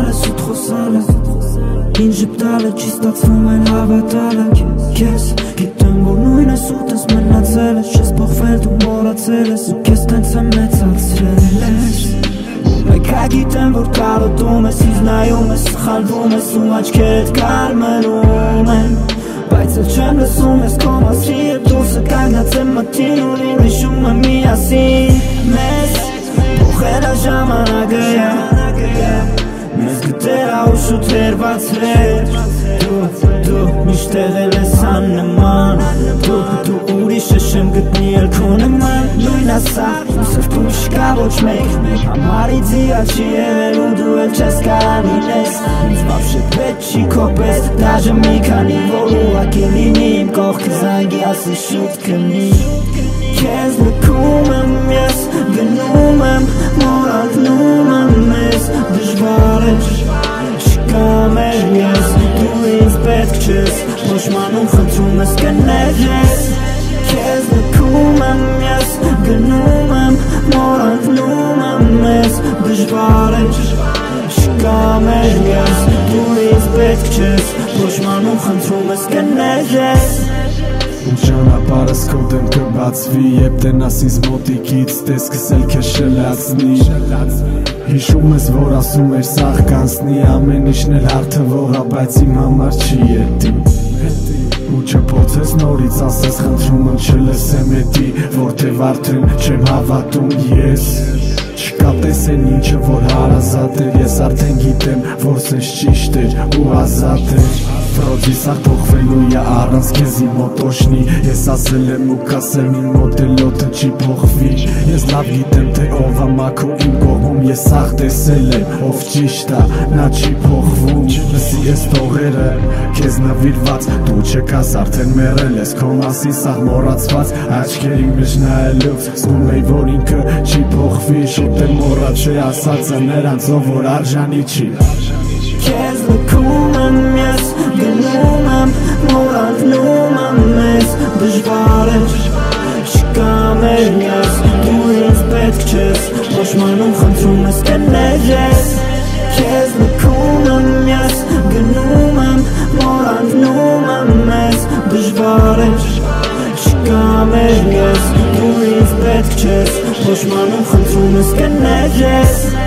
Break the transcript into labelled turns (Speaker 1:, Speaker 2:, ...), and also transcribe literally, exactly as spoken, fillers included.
Speaker 1: alles ու խոսալը Ինչ ժպտալը չի ստացվում են հավատալը Քեզ գիտեմ որ նույնս ուտես մնացել ես Չես փոխվել դու մոռացել ես ու քեզ տենց եմ մեծացրել ես Մեկա գիտեմ որ կարոտում ես ինձ նայում ես սխալվում ես ու աչքերդ կարմրում են Բայց էլ չեմ լսում ես քո մասի հետ դուրսը կանգնած եմ մթին ու ինձ հիշում եմ միասին Մեզ փոխել է ժամանակը Մեզ գտել ու շուտ հերվածրել Դու, դու միշտ եղել ես աննման Դու, դու ուրիշ ես չեմ գտնի էլ քո նման Նույն ասա, ու սրտում չկա ոչ մեկ Համարից իրա չի եղել ու դու էլ չես կարող լինես Ինձ վաբշե պետք չի քո պես Դաժե մի քանի որ ուղղակի լինի Իմ կողքը զանգի ասի շուտ կնի Քեզ լքում եմ ես, գնում եմ, մոռանում եմ ես Դժվար է, չկա մեր ես Դու ինձ պետք չես, փոշմանում խնդրում ես կներ ես Քեզ լքում եմ ես, գնում եմ, մոռանում եմ ես Դժվար է, չկա մեր ես Դու ինձ պետք չես, փոշմանում խնդրում ես կներ ես
Speaker 2: Ճանապարհս քո դեմ կբացվի Երբ տնաս ինձ մոտիկից տեսքս էլ քեզ շլացնի Հիշում ես որ ասում էր սաղ կանցնի Ամեն ինչն էլ հարթվող ա բայց իմ համար չի էդի Ու չփոցես նորից ասես խնդրում եմ չլսեմ էդի Որտև արդեն չեմ հավատում ես Չկա տեսեն ինչը որ հարազատ էր Ես արդեն գիտեմ որ սենց ճիշտ էր ու ազատ էր Վրոջի սաղ փոխվելու է առանց քեզի մոտ օշնի Ես ասել եմ ու կասեմ իմ մոտ էլ օդը չի փոխվի Ես լավ գիտեմ թե ով ա մաքո իմ կողմում Ես սաղ տեսել եմ ով ճիշտ ա նա չի փոխվում Լսի ես տողերը քեզ նվիրված Դու չկաս արդեն մեռել ես քո մասին սաղ մոռացված Աչքերի մեջ նայելով զգում էի որ ինքը չի փոխվի Շուտ եմ մոռացել ասածը նրանց ով որ արժանի չի
Speaker 1: Քեզ լքում եմ ես, գնում եմ, մոռանում եմ ես Դժվար է, չկա մեր ես Դու ինձ պետք չես, փոշմանում խնդրում ես կներ ես Քեզ լքում եմ ես, գնում եմ, մոռանում եմ ես Դժվար է, չկա մեր ես Դու ինձ պետք չես, փոշմանում խնդրում ես կներ ես